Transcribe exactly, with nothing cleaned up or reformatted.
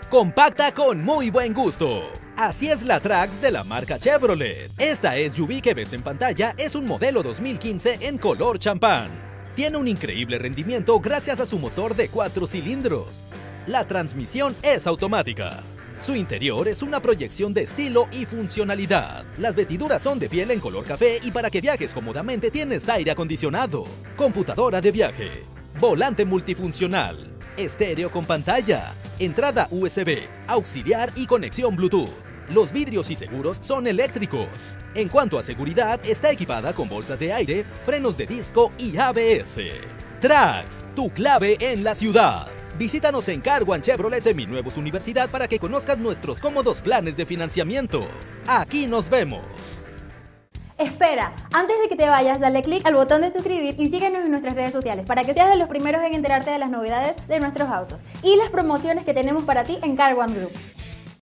compacta con muy buen gusto. Así es la Trax de la marca Chevrolet. Esta S U V que ves en pantalla es un modelo dos mil quince en color champán. Tiene un increíble rendimiento gracias a su motor de cuatro cilindros. La transmisión es automática. Su interior es una proyección de estilo y funcionalidad. Las vestiduras son de piel en color café y para que viajes cómodamente tienes aire acondicionado, computadora de viaje, volante multifuncional, estéreo con pantalla, entrada U S B, auxiliar y conexión Bluetooth. Los vidrios y seguros son eléctricos. En cuanto a seguridad, está equipada con bolsas de aire, frenos de disco y A B S. Trax, tu clave en la ciudad. Visítanos en Car One Chevrolet Seminuevos Universidad para que conozcas nuestros cómodos planes de financiamiento. Aquí nos vemos. Espera, antes de que te vayas, dale click al botón de suscribir y síguenos en nuestras redes sociales para que seas de los primeros en enterarte de las novedades de nuestros autos y las promociones que tenemos para ti en Car One Group.